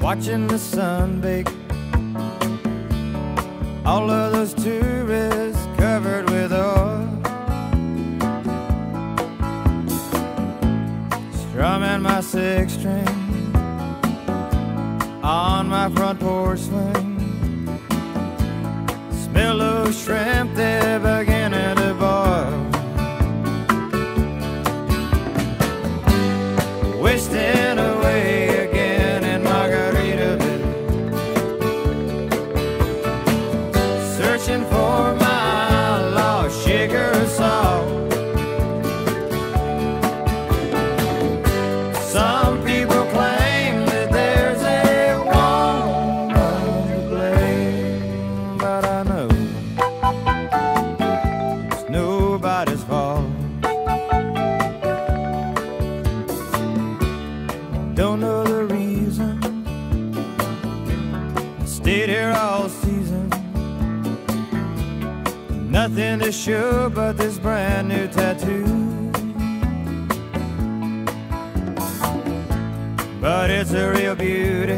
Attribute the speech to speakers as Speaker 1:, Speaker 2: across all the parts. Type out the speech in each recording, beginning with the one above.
Speaker 1: watching the sun bake. All of those tourists covered with oil, strumming my six string on my front porch swing. Smell those shrimp, they're beginning to boil. Wasting away again in Margaritaville, searching for my lost sugar and salt. Some people claim that there's a woman to blame, but I know it's nobody's fault. Don't know the reason, stayed here all season. Nothing to show but this brand new tattoo, but it's a real beauty,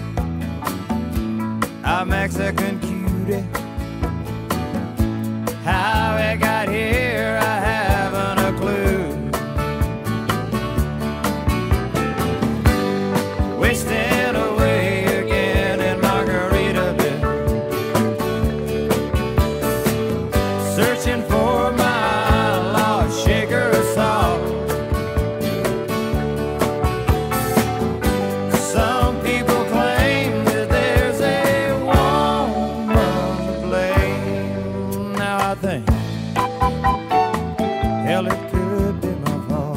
Speaker 1: a Mexican cutie. How it got here, I haven't a clue. Wasting away again in Margaritaville, searching for my lost sugar and salt. Some people claim that there's a woman to blame. Now I think, hell, it could be my fault.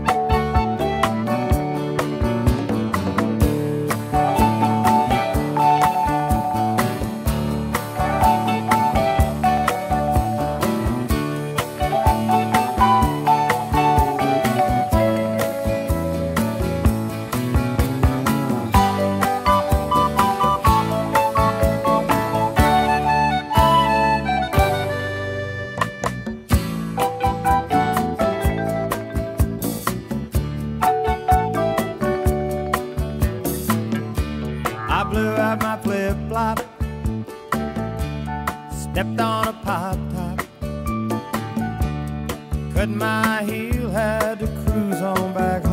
Speaker 1: I blew out my flip-flop, stepped on a pop top, cut my heel, had to cruise on back